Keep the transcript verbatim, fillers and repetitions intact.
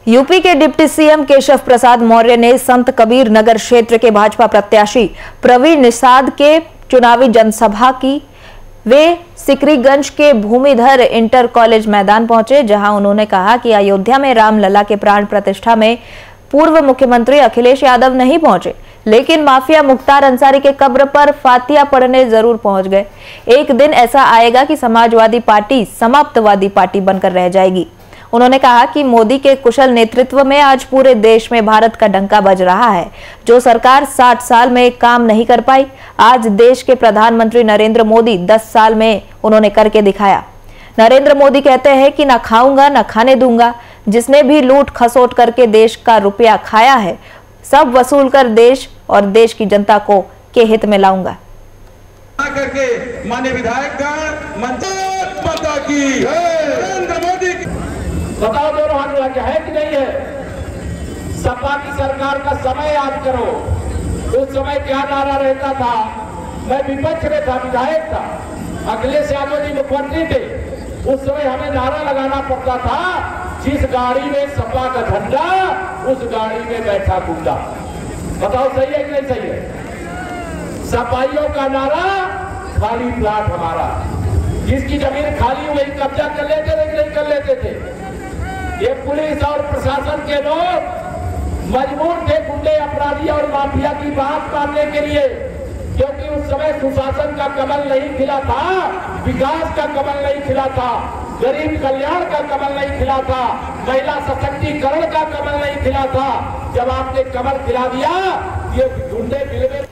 UP के deputy CM Keshav Prasad Maurya ने संत कबीर नगर क्षेत्र के भाजपा प्रत्याशी प्रवीण निषाद के चुनावी जनसभा की। वे सिकरीगंज के भूमिधर इंटर कॉलेज मैदान पहुंचे, जहां उन्होंने कहा कि अयोध्या में रामलला के प्राण प्रतिष्ठा में पूर्व मुख्यमंत्री अखिलेश यादव नहीं पहुंचे, लेकिन माफिया मुख्तार अंसारी के कब्र पर फातिया पढ़ने जरूर पहुंच गए। एक दिन ऐसा आएगा कि समाजवादी पार्टी समाप्तवादी पार्टी बनकर रह जाएगी। उन्होंने कहा कि मोदी के कुशल नेतृत्व में आज पूरे देश में भारत का डंका बज रहा है। जो सरकार साठ साल में काम नहीं कर पाई, आज देश के प्रधानमंत्री नरेंद्र मोदी दस साल में उन्होंने करके दिखाया। नरेंद्र मोदी कहते हैं कि ना खाऊंगा ना खाने दूंगा। जिसने भी लूट खसोट करके देश का रुपया खाया है, सब वसूल कर देश और देश की जनता को के हित में लाऊंगा। करके माननीय विधायकगण मंत्री की नरेंद्र मोदी की बताओ दोनों हाथ लगा है कि नहीं है। सपा की सरकार का समय याद करो। उस समय क्या नारा रहता था? मैं विपक्ष में था, विधायक था, अखिलेश यादव जी मुख्यमंत्री थे। उस समय हमें नारा लगाना पड़ता था, जिस गाड़ी में सपा का झंडा उस गाड़ी में बैठा गुंडा। बताओ सही है कि नहीं सही है? सपाइयों का नारा खाली प्लाट हमारा, जिसकी जमीन खाली वही कब्जा कर लेते थे, नहीं कर लेते थे। ये पुलिस और प्रशासन के लोग मजबूर थे गुंडे, अपराधी और माफिया की बात मानने के लिए, क्योंकि उस समय सुशासन का कमल नहीं खिला था, विकास का कमल नहीं खिला था, गरीब कल्याण का कमल नहीं खिला था, महिला सशक्तिकरण का कमल नहीं खिला था। जब आपने कमल खिला दिया, ये गुंडे मिल